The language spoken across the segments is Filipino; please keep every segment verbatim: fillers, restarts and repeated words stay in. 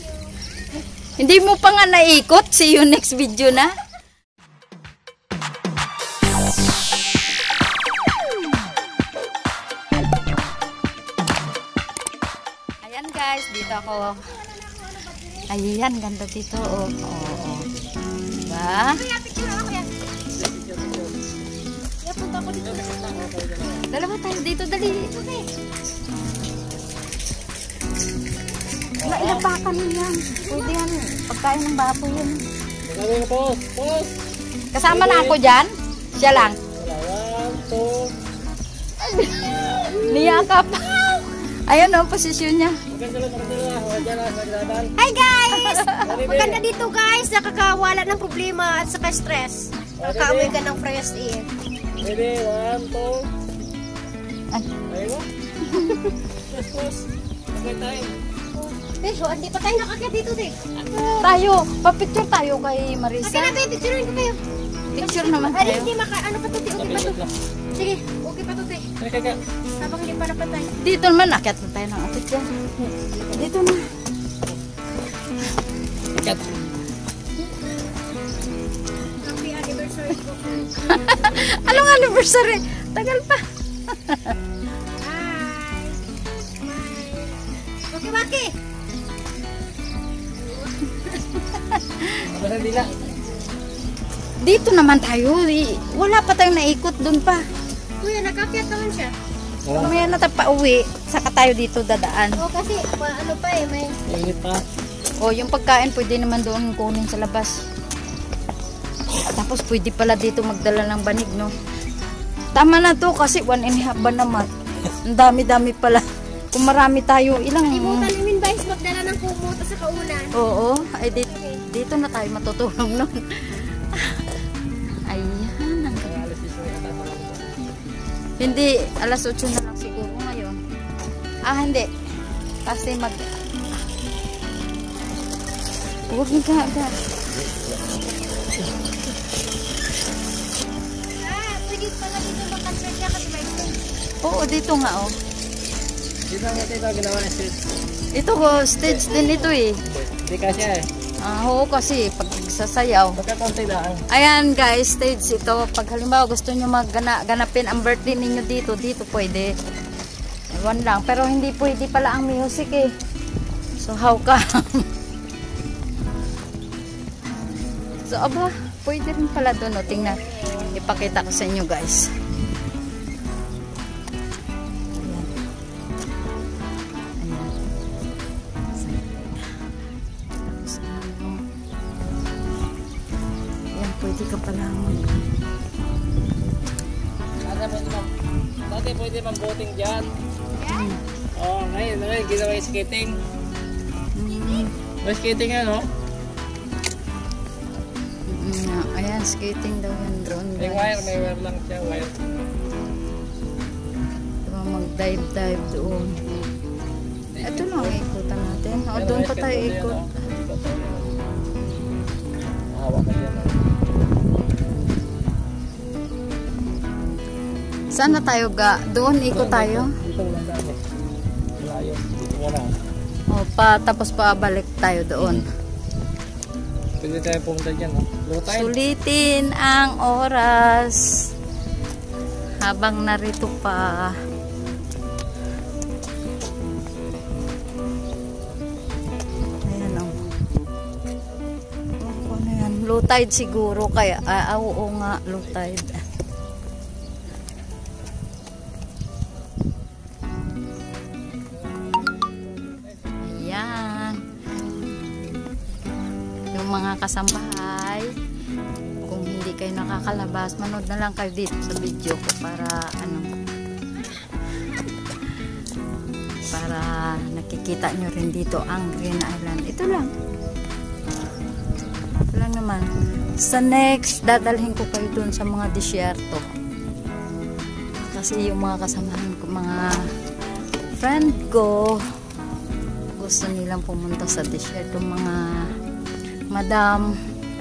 Hindi mo pa nga naikot. See you next video na. Ayan guys, dito ako. Ayan, ganda dito. Oh, oh, oh. Diba? Dalawa tayo dito, dali. Nailapakan yan. Pwede yan. Pagkain ng baboy yan. Kasama na ako dyan. Siya lang. Niyakap. Ayan o, posisyon niya. Hi guys! Maganda dito guys. Nakakawala ng problema at saka stress. Nakaka-uwi ka ng fresh air. Ready, one, two. Ay. Ayun. Yes, boss. Okay tayo. Eh, so, hindi pa tayo nakakyat dito, eh. Tayo, papicture tayo kay Marisa. Okay na, tayo. Picturein ko kayo. Picture naman Ay, tayo. hindi maka, ano pa to, te? Okay pa to. Sige, okay pa to, te. Ay, kaka. Habang hindi pa napatay. Dito naman, akyat na tayo ng atit yan. Dito na. Ikat. Happy anniversary ko. Anong anniversary? Tagal pa. Hi. Okay, Maki. Apa na dila? Dito naman tayo. Wala pa tayong naikot doon pa. Kuya, nakakyat naman siya. Mamaya na tayo pa uwi. Saka tayo dito dadaan. Oo, kasi, ma, ano pa eh, may... Init pa. O, yung pagkain pwede naman doon kunin sa labas. Tapos pwede pala dito magdala ng banig, no? Tama na to kasi one and a half ba naman. Ang dami-dami pala. Kung marami tayo, ilang... Ibutan ni Minbais magdala ng kumot sa kaunan. Oo, ay dito, dito na tayo matutulog nun. Ayan. Hindi, alas otso na lang siguro ngayon. Ah, hindi. Kasi mag... Huwag nga ka. Ah, pwede pala dito mag-concert siya kasi may phone. Oo, dito nga, oh. Dito nga ito ginawa na stage. Ito ko, stage din ito eh. Hindi kasi eh. Ah, oo kasi, pag sasayaw. Pagkakonti lang. Ayan guys, stage ito. Pag halimbawa gusto nyo magganapin ang birthday ninyo dito, dito pwede. Ewan lang. Pero hindi pwede pala ang music eh. So how come? So aba, pwede rin pala doon. O, tingnan. Ipakita ko sa inyo guys. Pwede ka pala mag... Dati pwede mag... Dati pwede mag-boating dyan. Yan? Oo, ngayon, ngayon, ginawa yung skating. Mm, May skating yan, no? mm, ayan, skating daw yan drone May guys. wire, may wire lang siya, wire. Diba, mag-dive-dive doon. Ito lang ang ikutan natin. O, doon pa tayo ikot. Mahawak ka dyan, no? Saan na tayo ga? Doon ikot tayo. Dito lang tayo. Malayo. Dito nga lang. O, pa, tapos pa balik tayo doon. Pwede tayo pumunta dyan, no? Low tide. Sulitin ang oras habang narito pa. Ayan o. Oh, ano yan? Low tide siguro kaya. Ah, oo nga, low tide. Ayan. Yung mga kasambahay, kung hindi kayo nakakalabas, manood na lang kayo dito sa video ko para ano, para nakikita nyo rin dito ang Green Island. Ito lang. Ito lang naman. Sa next, dadalhin ko kayo dun sa mga disyerto. Kasi yung mga kasamahan ko, mga friend ko, gusto nilang pumunta sa disyerto, mga madam.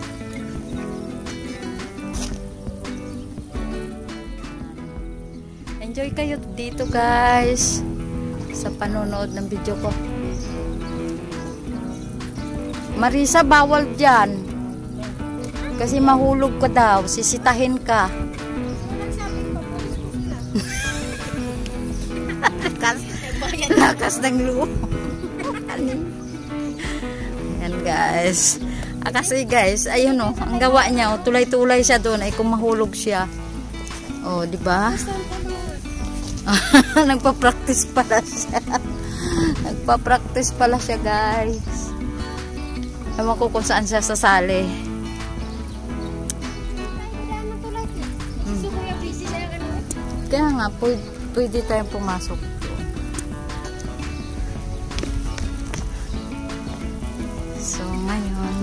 Enjoy kayo dito guys sa panonood ng video ko. Marisa, bawal dyan. Kasi mahulog ka daw. Sisitahin ka. Lakas, lakas ng loob. Yan guys. Ah, kasi guys, ayun oh, ang gawa niya, oh, tulay-tulay siya doon ay kung mahulog siya. Oh, di ba? Nagpa-practice pala siya. Nagpa-practice pala siya, guys. Ewan ko kung saan siya sasali. Hmm. Kaya nga, pwede, pwede tayong pumasok. So, ngayon,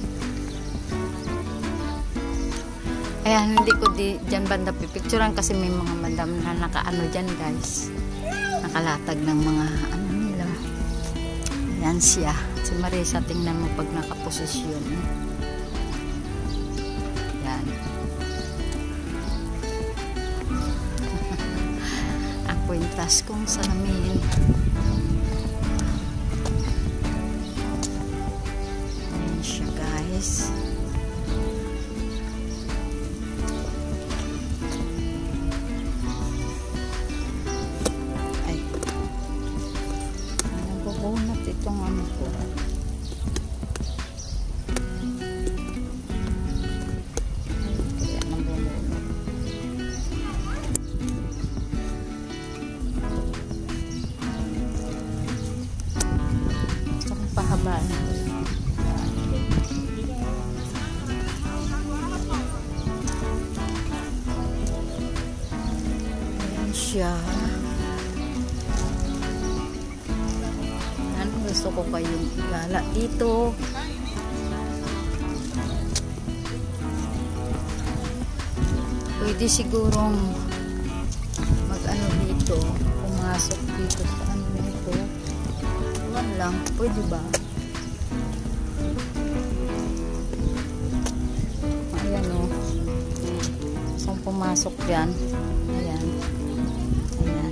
ayan, hindi ko di, dyan banda pipicturean kasi may mga madam na nakaano dyan guys. Nakalatag ng mga ano nila. Ayan siya. Si Marisa, tingnan mo pag nakaposisyon. Ayan. Ang kwintas kong salamin. Ayan siya guys. Bunot itong ano ko. Kaya nabunot. Gusto kong pahabaan. Ayan siya. Gusto ko kayong igala dito. Pwede sigurong mag-ano dito, pumasok dito sa ano nito. Iwan lang, pwede ba? Ayan o. So, pumasok yan. Ayan. Ayan.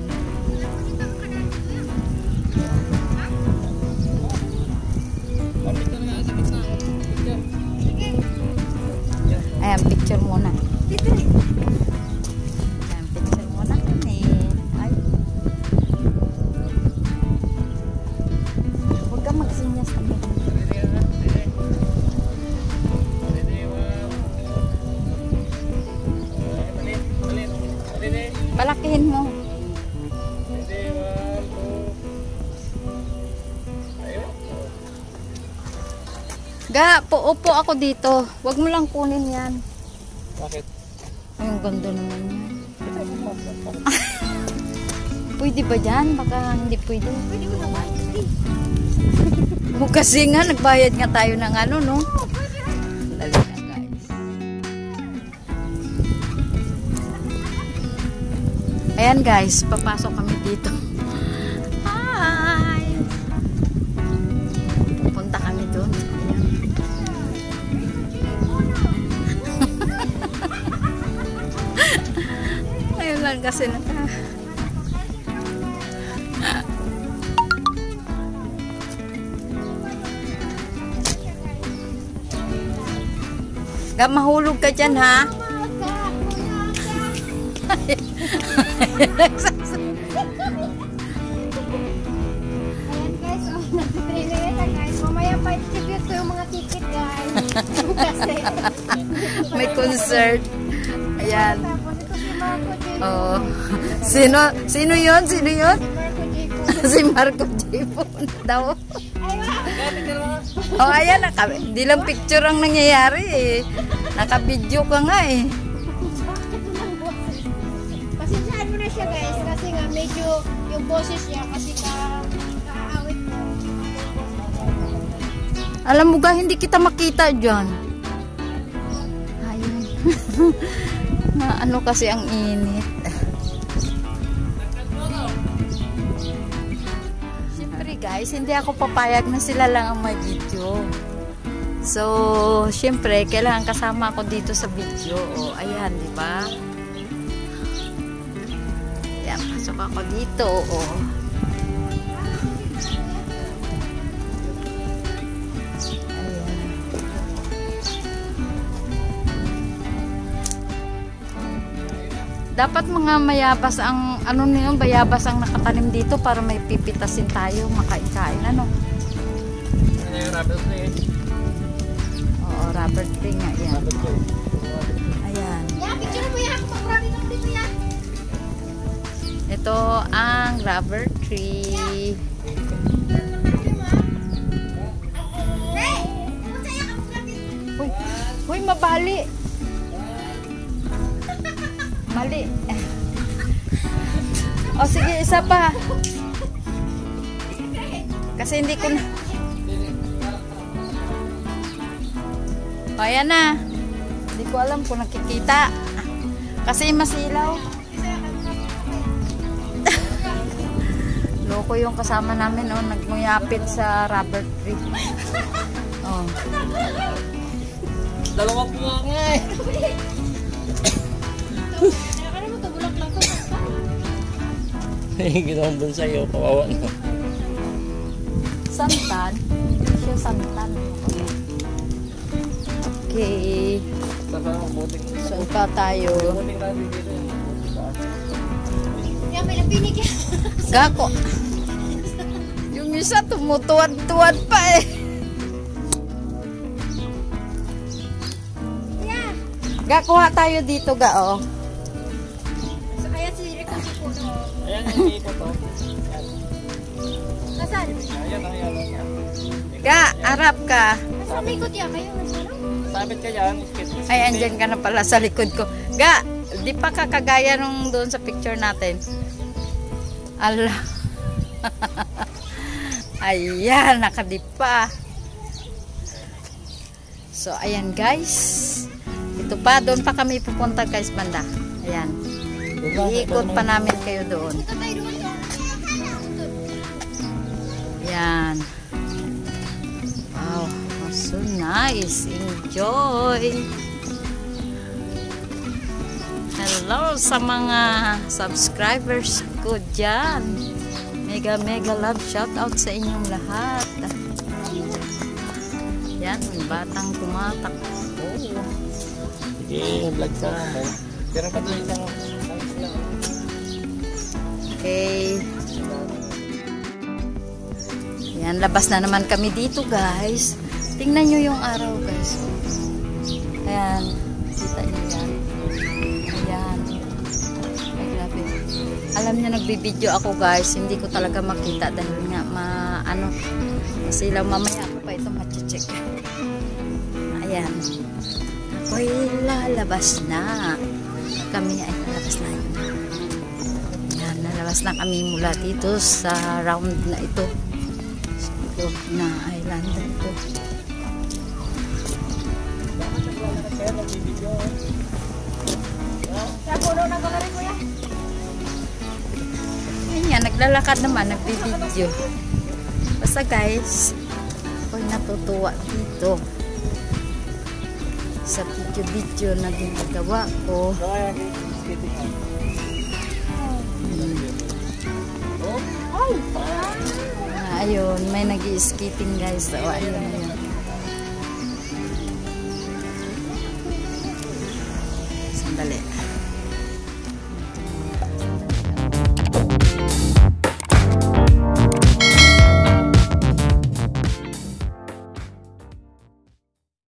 Ayan, picture muna. Ayan, picture muna kami. Ay. Huwag ka magsinyas kami. Palakihin mo. Ga, po-upo ako dito. Huwag mo lang kunin yan. Bakit? Ay, ang ganda naman yan. Pwede ba dyan? Baka hindi pwede. Pwede ko naman. O kasi nga, nagbayad nga tayo ng ano, no? Dali na, guys. Ayan, guys. Papasok kami dito. Hi! Pupunta kami doon. Ayun lang kasi naka Gak mahulog ka dyan, ha? Ayan guys, oh, nag-trailer na guys. Mamaya pa i-tribute ko yung mga ticket guys. Kasi may concert. Ayan. tapos ito si Marco J. Oh. Sino? Sino yun? Sino yun? Si Marco J. Si Marco J. daw. Ay, wow. Oh, ayan. Naka, di lang picture ang nangyayari eh. Naka-video ka nga eh. Pasensyahan mo na siya guys. Kasi nga medyo yung boses niya kasi ka kaawit mo. Alam mo ga, hindi kita makita dyan. Ayun. Na ano kasi ang init. Siyempre guys, hindi ako papayag na sila lang ang may video. So, siyempre, kailangan kasama ako dito sa video. O, ayan, di ba? Ayan, pasok ako dito. O. Dapat mga mayabas ang, ano niyo, bayabas ang nakatanim dito para may pipitasin tayo, makain-kain, ano? Ano yung rubber tree? Oo, rubber tree nga yan. Rubber tree. Ayan. Yeah, picture mo yan. Mag-marami kang dito yan. Ito ang rubber tree. Hey! Masaya ka mag-marami. Uy, uy, mabali. Mali. O sige, isa pa. Kasi hindi ko na. O, ayan na. Hindi ko alam kung nakikita. Kasi masilaw. Loko yung kasama namin, oh, nagmuyapit sa rubber tree. Oh. Dalawa po nga eh. Ano mo ito? Bulak lang ito. Ginawang bonsai, oh, kawawa na. Santan. Siya santan. Okay. Saka ang buting. Sumpa tayo. Buting natin dito. Yan, may napinig yan. Gako. Yung isa tumutuwad-tuwad pa eh. Yan. Gakuha tayo dito ga oh. So, kaya si Rico si Puno. Ayan, yung dito to. Nasaan? Ayan, ayan, ayan. Ga, arap ka. Nasaan likod yan? Kayo nasaan? Sabit ka dyan. skit- Ay, andyan ka na pala sa likod ko. Ga, di pa kakagaya nung doon sa picture natin. Allah. Ayan, nakadipa. So, ayan guys. Ito pa, doon pa kami pupunta guys, banda. Ayan. Iikot pa namin kayo doon. Ito tayo doon. Ayan. Wow, so nice. Enjoy. Hello sa mga subscribers ko dyan. Mega mega love shout out sa inyong lahat. Yan, may batang tumatakbo. Sige, vlog ka. Pero pa doon isang... Okay. Yan, labas na naman kami dito guys. Tingnan nyo yung araw guys. Ayan, kita nyo yan. Ayan. Ay, grabe. Alam niyo, nagbibideo ako guys. Hindi ko talaga makita dahil nga ma, ano, kasi lang mamaya ako pa ito machicheck. Ayan. Ako'y lalabas na. Kami ay lalabas na yun. Ayan, lalabas na kami mula dito sa round na ito. Ito na island na ito. Sa puno na kamarin mo yan. Ayun nga, naglalakad naman, nagbibideo. Basta guys, ako'y natutuwa dito sa video-video na ginagawa ko. Ah, ayun, may nag-i-skating guys. So, ayun, ayun. Sandali.